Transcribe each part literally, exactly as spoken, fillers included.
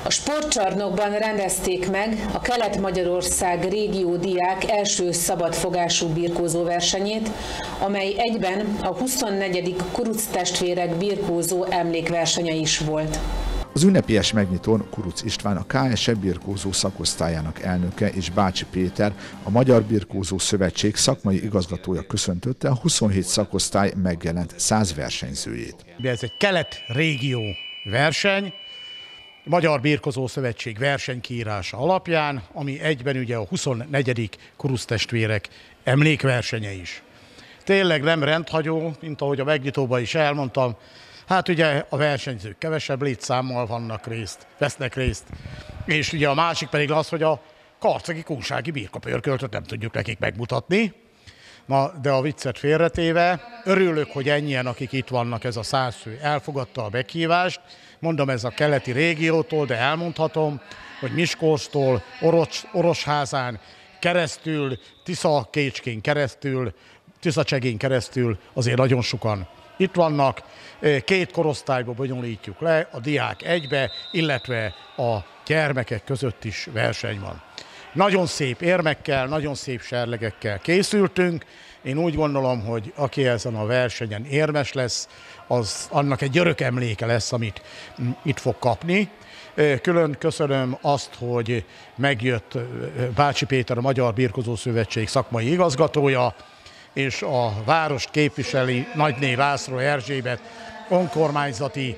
A sportcsarnokban rendezték meg a Kelet-Magyarország régió diák első szabadfogású birkózó versenyét, amely egyben a huszonnegyedik Kuruc-testvérek birkózó emlékversenye is volt. Az ünnepélyes megnyitón Kuruc István, a ká es e birkózó szakosztályának elnöke és Bácsi Péter, a Magyar Birkózó Szövetség szakmai igazgatója köszöntötte a huszonhét szakosztály megjelent száz versenyzőjét. Ez egy kelet-régió verseny, Magyar Birkózó Szövetség versenykiírása alapján, ami egyben ugye a huszonnegyedik Kuruc-testvérek emlékversenye is. Tényleg nem rendhagyó, mint ahogy a megnyitóban is elmondtam. Hát ugye a versenyzők kevesebb létszámmal vannak részt, vesznek részt, és ugye a másik pedig az, hogy a karcagi kunsági birkapörköltöt nem tudjuk nekik megmutatni. Na, de a viccet félretéve, örülök, hogy ennyien, akik itt vannak, ez a száz fő elfogadta a meghívást. Mondom, ez a keleti régiótól, de elmondhatom, hogy Miskolctól, Oros, Orosházán keresztül, Tisza-Kécskén keresztül, Tiszacsegén keresztül azért nagyon sokan itt vannak. Két korosztályba bonyolítjuk le, a diák egybe, illetve a gyermekek között is verseny van. Nagyon szép érmekkel, nagyon szép serlegekkel készültünk. Én úgy gondolom, hogy aki ezen a versenyen érmes lesz, az annak egy örök emléke lesz, amit itt fog kapni. Külön köszönöm azt, hogy megjött Bácsi Péter, a Magyar Birkózó Szövetség szakmai igazgatója, és a várost képviseli Nagyné László Erzsébet, önkormányzati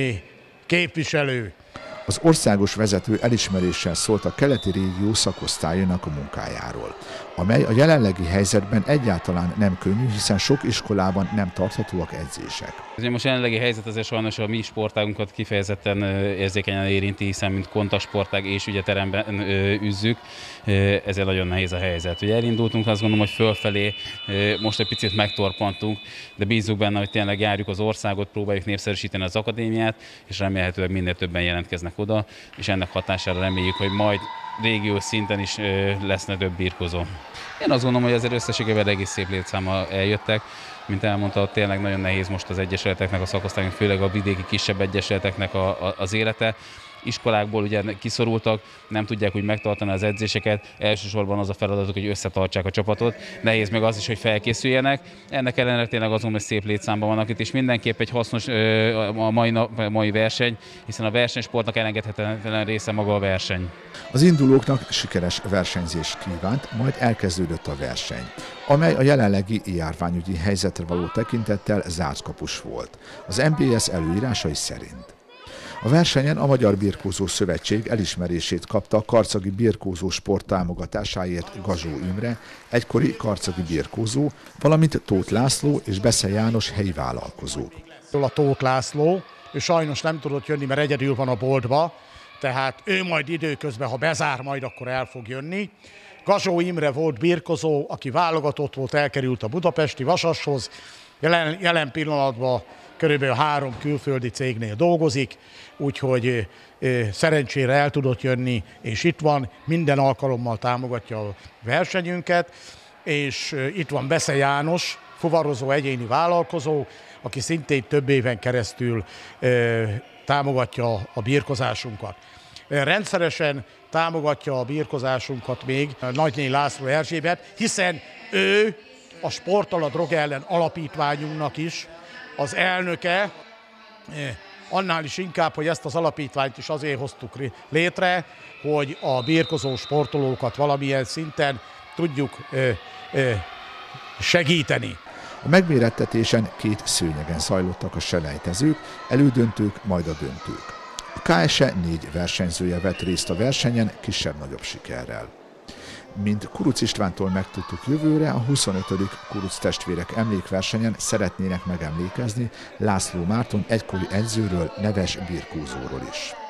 képviselő. Az országos vezető elismeréssel szólt a keleti régió szakosztályának a munkájáról, amely a jelenlegi helyzetben egyáltalán nem könnyű, hiszen sok iskolában nem tarthatóak edzések. Most a jelenlegi helyzet azért sajnos a mi sportágunkat kifejezetten érzékenyen érinti, hiszen mint kontaktsportág és ugye teremben üzzük, ezért nagyon nehéz a helyzet. Ugye elindultunk, azt gondolom, hogy fölfelé most egy picit megtorpantunk, de bízunk benne, hogy tényleg járjuk az országot, próbáljuk népszerűsíteni az akadémiát, és remélhetőleg minél többen jelentkeznek oda, és ennek hatására reméljük, hogy majd régiós szinten is leszne több birkózó. Én azt gondolom, hogy azért összességében egész szép létszámmal eljöttek. Mint elmondta, tényleg nagyon nehéz most az egyesületeknek, a szakosztályunk, főleg a vidéki kisebb egyesületeknek a, a, az élete. Iskolákból ugye kiszorultak, nem tudják úgy megtartani az edzéseket, elsősorban az a feladatuk, hogy összetartsák a csapatot. Nehéz meg az is, hogy felkészüljenek. Ennek ellenére tényleg azon, hogy szép létszámban vannak itt, és mindenképp egy hasznos a mai, nap, a mai verseny, hiszen a versenysportnak elengedhetetlen része maga a verseny. Az indulóknak sikeres versenyzést kívánt, majd elkezdődött a verseny, amely a jelenlegi járványügyi helyzetre való tekintettel zártkapus volt, az em bé es előírásai szerint. A versenyen a Magyar Birkózó Szövetség elismerését kapta a karcagi birkózó sport támogatásáért Gazsó Imre, egykori karcagi birkózó, valamint Tóth László és Besze János helyi vállalkozók. A Tóth László, ő sajnos nem tudott jönni, mert egyedül van a boltba, tehát ő majd időközben, ha bezár, majd akkor el fog jönni. Gazsó Imre volt birkozó, aki válogatott volt, elkerült a budapesti Vasashoz, jelen, jelen pillanatban körülbelül három külföldi cégnél dolgozik, úgyhogy szerencsére el tudott jönni, és itt van, minden alkalommal támogatja a versenyünket, és itt van Besze János, fuvarozó egyéni vállalkozó, aki szintén több éven keresztül támogatja a birkozásunkat. Rendszeresen támogatja a birkozásunkat még Nagyné László Erzsébet, hiszen ő a Sporttal a drog ellen alapítványunknak is az elnöke, annál is inkább, hogy ezt az alapítványt is azért hoztuk létre, hogy a birkozó sportolókat valamilyen szinten tudjuk segíteni. A megmérettetésen két szőnyegen zajlottak a selejtezők, elődöntők, majd a döntők. A ká es e négy versenyzője vett részt a versenyen kisebb-nagyobb sikerrel. Mint Kuruc Istvántól megtudtuk, jövőre a huszonötödik Kuruc-testvérek emlékversenyen szeretnének megemlékezni László Márton egykori edzőről, neves birkózóról is.